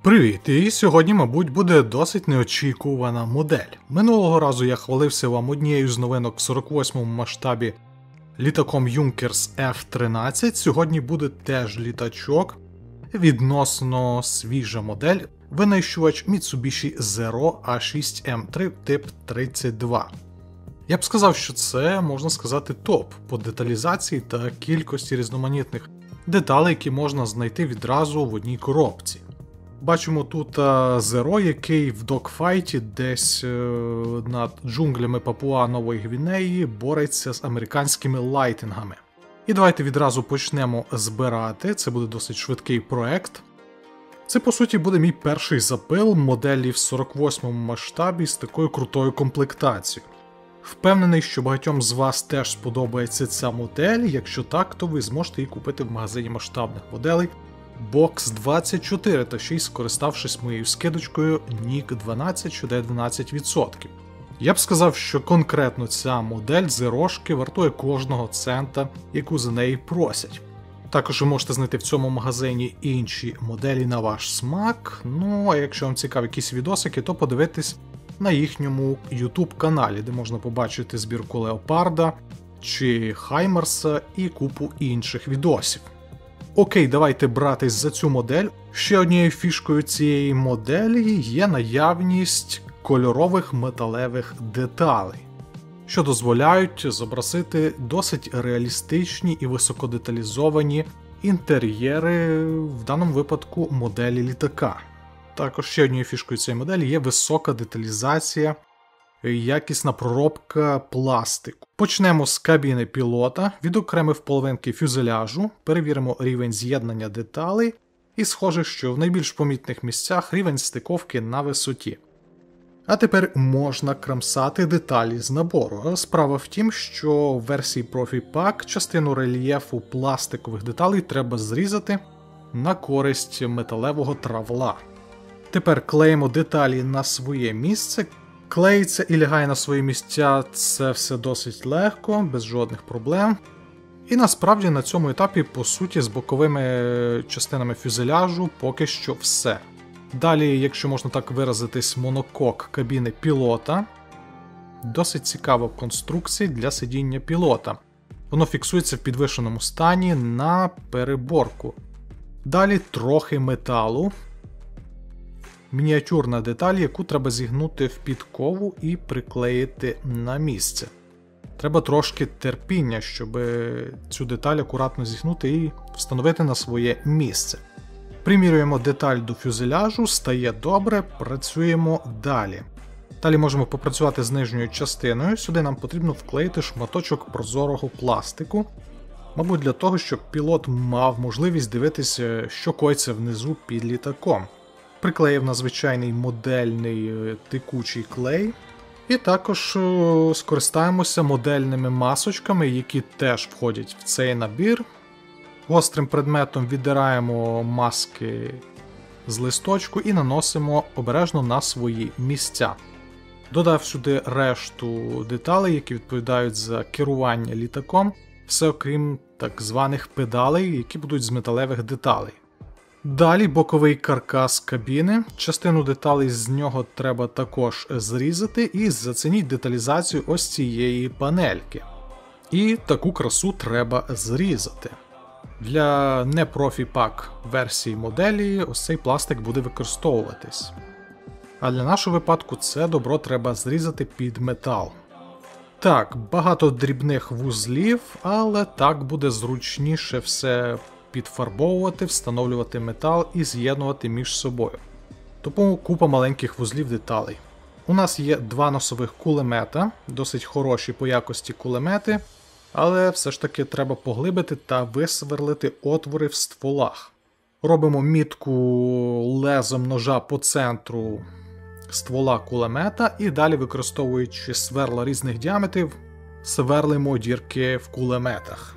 Привіт! І сьогодні, мабуть, буде досить неочікувана модель. Минулого разу я хвалився вам однією з новинок в 48-му масштабі літаком Junkers F-13. Сьогодні буде теж літачок, відносно свіжа модель, винищувач Mitsubishi Zero A6M3 тип 32. Я б сказав, що це, можна сказати, топ по деталізації та кількості різноманітних деталей, які можна знайти відразу в одній коробці. Бачимо тут Zero, який в догфайті десь над джунглями Папуа Нової Гвінеї бореться з американськими лайтингами. І давайте відразу почнемо збирати, це буде досить швидкий проект. Це, по суті, буде мій перший запил моделі в 48-му масштабі з такою крутою комплектацією. Впевнений, що багатьом з вас теж сподобається ця модель, якщо так, то ви зможете її купити в магазині масштабних моделей Box 24, та ще й скориставшись моєю скидочкою NIC12, що дає 12%. Я б сказав, що конкретно ця модель зерошки вартує кожного цента, яку за неї просять. Також ви можете знайти в цьому магазині інші моделі на ваш смак, ну а якщо вам цікаві якісь відосики, то подивитись на їхньому YouTube каналі, де можна побачити збірку Леопарда чи Хаймерса і купу інших відосів. Окей, давайте братись за цю модель. Ще однією фішкою цієї моделі є наявність кольорових металевих деталей, що дозволяють зобразити досить реалістичні і високодеталізовані інтер'єри, в даному випадку моделі літака. Також ще однією фішкою цієї моделі є висока деталізація, якісна проробка пластику. Почнемо з кабіни пілота, відокремив половинки фюзеляжу, перевіримо рівень з'єднання деталей і схоже, що в найбільш помітних місцях рівень стиковки на висоті. А тепер можна крамсати деталі з набору. Справа в тім, що в версії Profi Pack частину рельєфу пластикових деталей треба зрізати на користь металевого травла. Тепер клеїмо деталі на своє місце. Клеїться і лягає на свої місця, це все досить легко, без жодних проблем. І насправді на цьому етапі, по суті, з боковими частинами фюзеляжу поки що все. Далі, якщо можна так виразитись, монокок кабіни пілота. Досить цікава конструкція для сидіння пілота. Воно фіксується в підвищеному стані на переборку. Далі трохи металу. Мініатюрна деталь, яку треба зігнути в підкову і приклеїти на місце. Треба трошки терпіння, щоб цю деталь акуратно зігнути і встановити на своє місце. Примірюємо деталь до фюзеляжу, стає добре, працюємо далі. Далі можемо попрацювати з нижньою частиною, сюди нам потрібно вклеїти шматочок прозорого пластику. Мабуть, для того, щоб пілот мав можливість дивитися, що коїться внизу під літаком. Приклеїв на звичайний модельний текучий клей. І також скористаємося модельними масочками, які теж входять в цей набір. Гострим предметом віддираємо маски з листочку і наносимо обережно на свої місця. Додав сюди решту деталей, які відповідають за керування літаком, все окрім так званих педалей, які будуть з металевих деталей. Далі боковий каркас кабіни, частину деталей з нього треба також зрізати і зацініть деталізацію ось цієї панельки. І таку красу треба зрізати. Для не Profi Pack версії моделі ось цей пластик буде використовуватись. А для нашого випадку це добро треба зрізати під метал. Так, багато дрібних вузлів, але так буде зручніше все підфарбовувати, встановлювати метал і з'єднувати між собою. Тому купа маленьких вузлів деталей. У нас є два носових кулемета, досить хороші по якості кулемети, але все ж таки треба поглибити та висверлити отвори в стволах. Робимо мітку лезом ножа по центру ствола кулемета і далі, використовуючи сверла різних діаметрів, сверлимо дірки в кулеметах.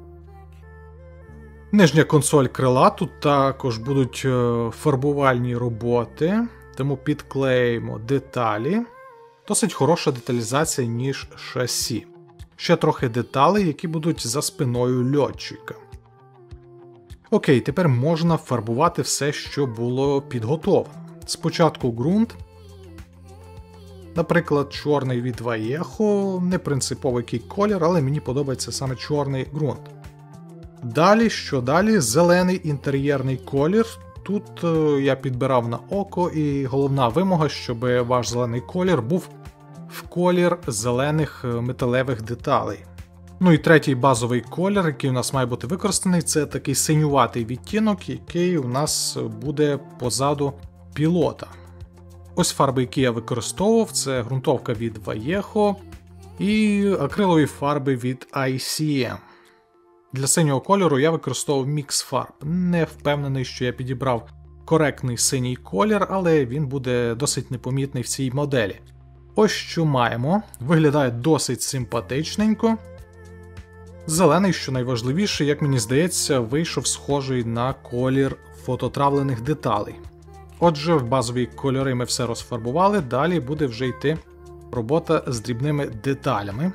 Нижня консоль крила, тут також будуть фарбувальні роботи, тому підклеїмо деталі. Досить хороша деталізація, ніж шасі. Ще трохи деталей, які будуть за спиною льотчика. Окей, тепер можна фарбувати все, що було підготовлено. Спочатку ґрунт. Наприклад, чорний від Vallejo, не принциповий який колір, але мені подобається саме чорний ґрунт. Далі, що далі? Зелений інтер'єрний колір. Тут я підбирав на око, і головна вимога, щоб ваш зелений колір був в колір зелених металевих деталей. Ну і третій базовий колір, який у нас має бути використаний, це такий синюватий відтінок, який у нас буде позаду пілота. Ось фарби, які я використовував, це ґрунтовка від Vallejo і акрилові фарби від ICM. Для синього кольору я використовував мікс фарб. Не впевнений, що я підібрав коректний синій колір, але він буде досить непомітний в цій моделі. Ось що маємо. Виглядає досить симпатичненько. Зелений, що найважливіше, як мені здається, вийшов схожий на колір фототравлених деталей. Отже, в базові кольори ми все розфарбували, далі буде вже йти робота з дрібними деталями.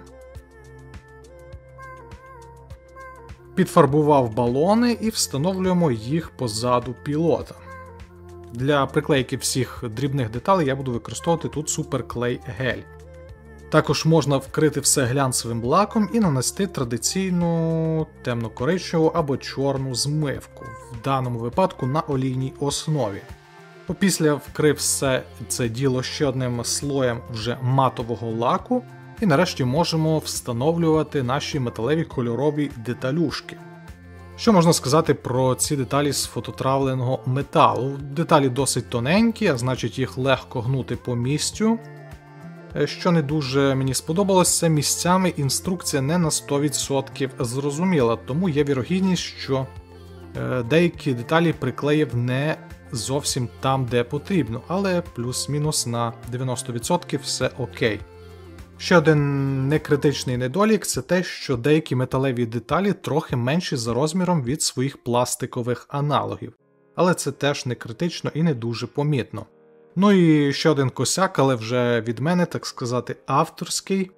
Підфарбував балони і встановлюємо їх позаду пілота. Для приклейки всіх дрібних деталей я буду використовувати тут суперклей гель. Також можна вкрити все глянцевим лаком і нанести традиційну темно-коричневу або чорну змивку, в даному випадку на олійній основі. Опісля вкрив все це діло ще одним слоєм вже матового лаку, і нарешті можемо встановлювати наші металеві кольорові деталюшки. Що можна сказати про ці деталі з фототравленого металу? Деталі досить тоненькі, а значить їх легко гнути по місцю. Що не дуже мені сподобалось, це місцями інструкція не на 100% зрозуміла, тому є вірогідність, що деякі деталі приклеїв не зовсім там, де потрібно, але плюс-мінус на 90% все окей. Ще один некритичний недолік – це те, що деякі металеві деталі трохи менші за розміром від своїх пластикових аналогів. Але це теж не критично і не дуже помітно. Ну і ще один косяк, але вже від мене, так сказати, авторський.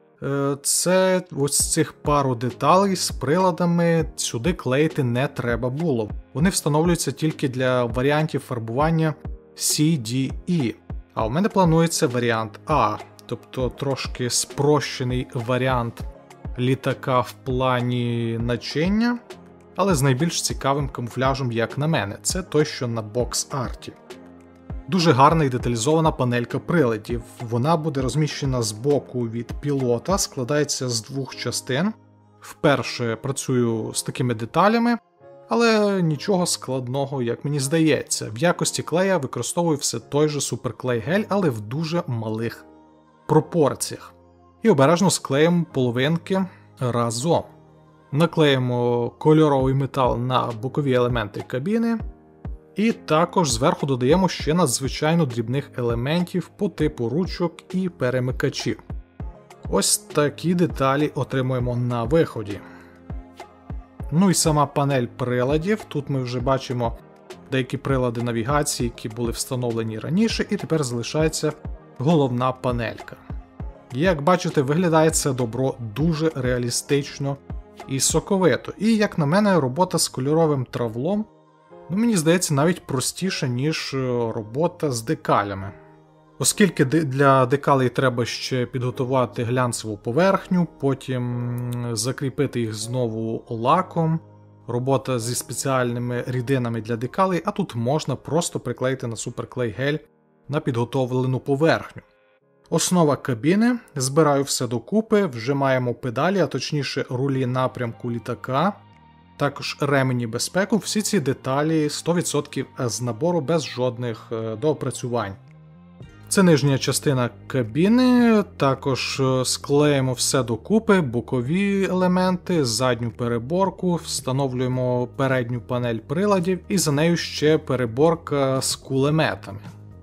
Це ось цих пару деталей з приладами сюди клеїти не треба було. Вони встановлюються тільки для варіантів фарбування CDE. А у мене планується варіант А. Тобто трошки спрощений варіант літака в плані начиння, але з найбільш цікавим камуфляжем, як на мене, це той, що на бокс-арті. Дуже гарна і деталізована панелька приладів. Вона буде розміщена збоку від пілота, складається з двох частин. Вперше працюю з такими деталями, але нічого складного, як мені здається. В якості клея використовую все той же суперклей гель, але в дуже малих пропорціях. І обережно склеїмо половинки разом. Наклеїмо кольоровий метал на бокові елементи кабіни. І також зверху додаємо ще надзвичайно дрібних елементів по типу ручок і перемикачів. Ось такі деталі отримуємо на виході. Ну і сама панель приладів. Тут ми вже бачимо деякі прилади навігації, які були встановлені раніше, і тепер залишається головна панелька. Як бачите, виглядає це добро дуже реалістично і соковито. І, як на мене, робота з кольоровим травлом, мені здається, навіть простіша, ніж робота з декалями. Оскільки для декалей треба ще підготувати глянцеву поверхню, потім закріпити їх знову лаком, робота зі спеціальними рідинами для декалей, а тут можна просто приклеїти на суперклей гель на підготовлену поверхню. Основа кабіни, збираю все докупи, вже маємо педалі, а точніше рулі напрямку літака, також ремені безпеки, всі ці деталі 100% з набору без жодних доопрацювань. Це нижня частина кабіни, також склеїмо все докупи, бокові елементи, задню переборку, встановлюємо передню панель приладів і за нею ще переборка з кулеметами.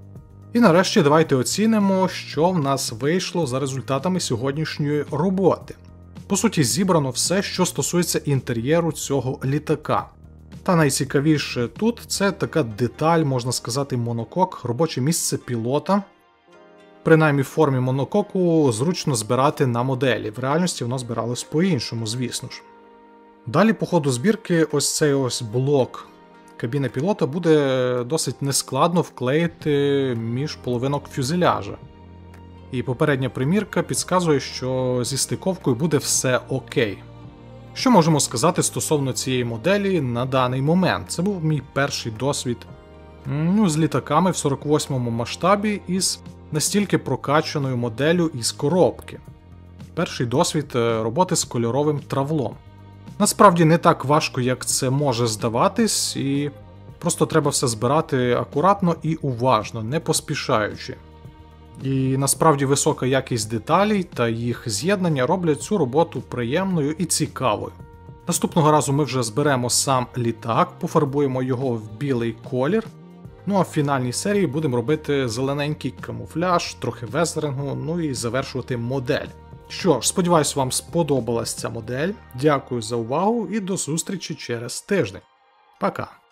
І нарешті давайте оцінимо, що в нас вийшло за результатами сьогоднішньої роботи. По суті, зібрано все, що стосується інтер'єру цього літака. Та найцікавіше тут це така деталь, можна сказати, монокок, робоче місце пілота. Принаймні в формі монококу зручно збирати на моделі, в реальності воно збиралось по-іншому, звісно ж. Далі по ходу збірки ось цей ось блок кабіни пілота буде досить нескладно вклеїти між половинок фюзеляжа. І попередня примірка підказує, що зі стиковкою буде все окей. Що можемо сказати стосовно цієї моделі на даний момент? Це був мій перший досвід з літаками в 48-му масштабі із настільки прокачаною моделлю із коробки. Перший досвід роботи з кольоровим травлом. Насправді не так важко, як це може здаватись, і просто треба все збирати акуратно і уважно, не поспішаючи. І насправді висока якість деталей та їх з'єднання роблять цю роботу приємною і цікавою. Наступного разу ми вже зберемо сам літак, пофарбуємо його в білий колір, ну а в фінальній серії будемо робити зелененький камуфляж, трохи везерингу, ну і завершувати модель. Що ж, сподіваюсь, вам сподобалась ця модель. Дякую за увагу і до зустрічі через тиждень. Пока!